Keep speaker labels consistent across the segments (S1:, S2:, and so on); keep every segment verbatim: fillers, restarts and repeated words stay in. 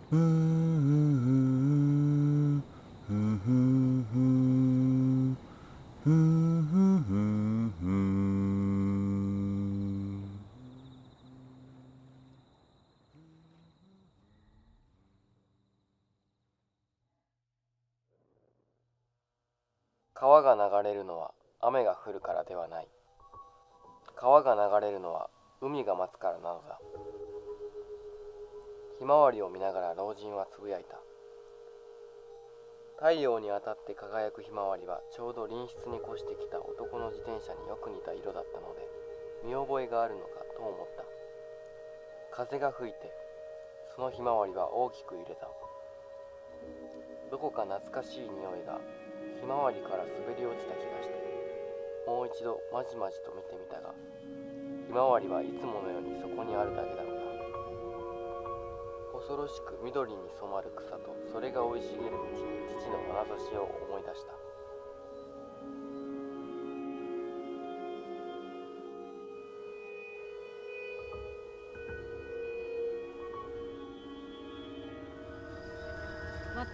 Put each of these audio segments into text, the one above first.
S1: ふんふんふんふんふんふんふんふんふん。
S2: 川が流れるのは雨が降るからではない。川が流れるのは海が待つからなのだ。ひまわりを見ながら老人はつぶやいた。太陽に当たって輝くひまわりはちょうど隣室に越してきた男の自転車によく似た色だったので、見覚えがあるのかと思った。風が吹いてそのひまわりは大きく揺れた。どこか懐かしい匂いがひまわりから滑り落ちた気がして、もう一度まじまじと見てみたが、ひまわりはいつものようにそこにあるだけだった。恐ろしく緑に染まる草とそれが生い茂る道に父の眼差しを思い出した。
S3: 待って。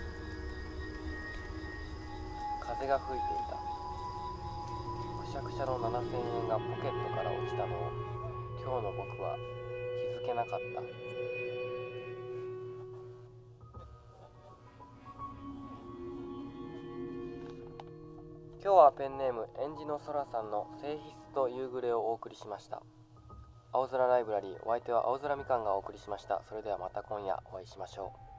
S2: 風が吹いていた。くしゃくしゃのななせんえんがポケットから落ちたのを今日の僕は気づけなかった。今日はペンネームえんじのそらさんの性質と夕暮れをお送りしました。青空ライブラリー、お相手は青空みかんがお送りしました。それではまた今夜お会いしましょう。